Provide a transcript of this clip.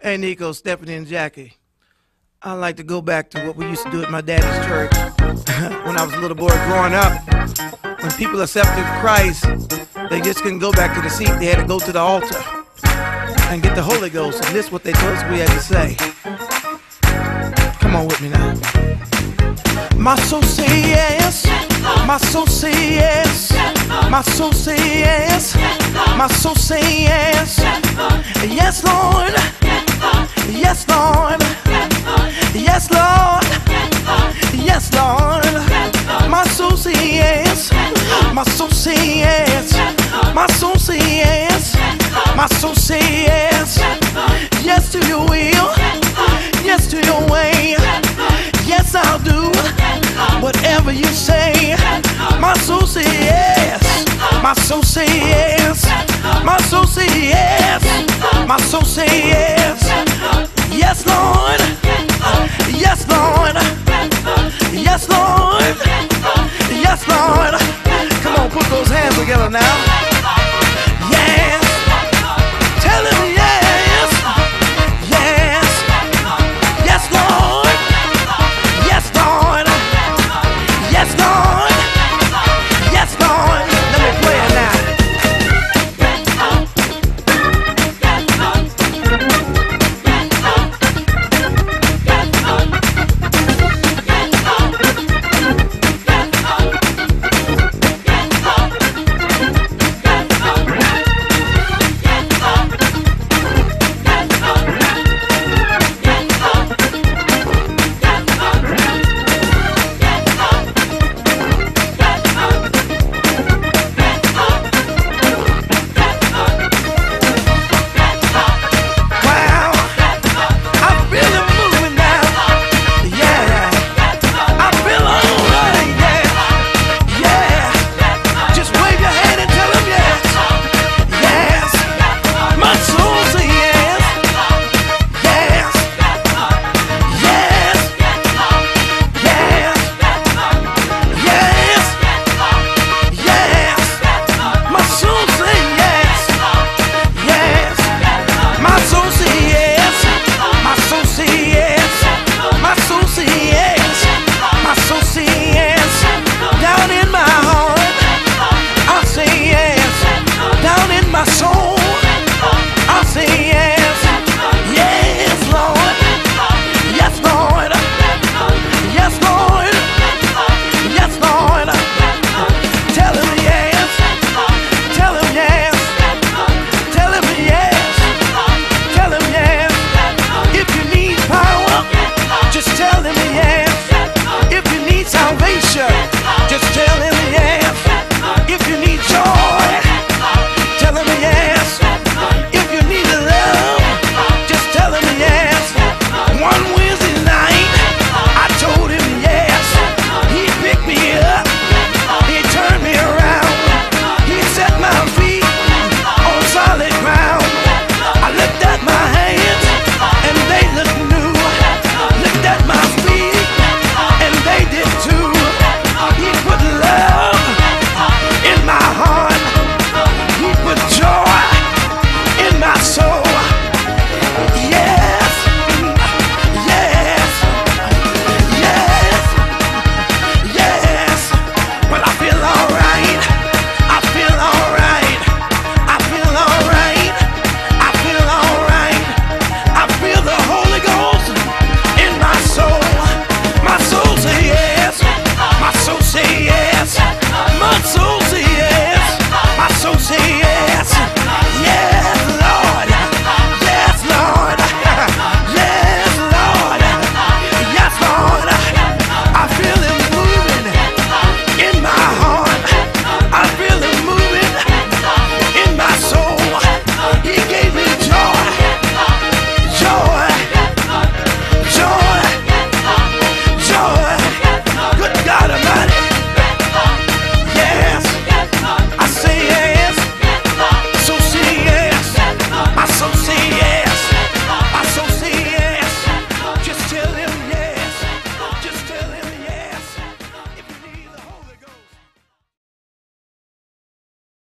Hey, Nico, Stephanie, and Jackie. I like to go back to what we used to do at my daddy's church when I was a little boy growing up. When people accepted Christ, they just couldn't go back to the seat. They had to go to the altar and get the Holy Ghost. And this is what they told us we had to say. Come on with me now. My soul say yes. My soul say yes. My soul say yes. My soul say yes. Yes, Lord. Yes, Lord. Yes, Lord. Yes, Lord. My soul say yes. My soul say yes. My soul say yes. My soul say yes. Yes to your will. Yes to your way. Yes, I'll do whatever you say. My soul say yes. My soul say yes. My soul say yes. My soul say yes. Yes, Lord. Yes, Lord. Yes, Lord. Yes, Lord. Come on, put those hands together now.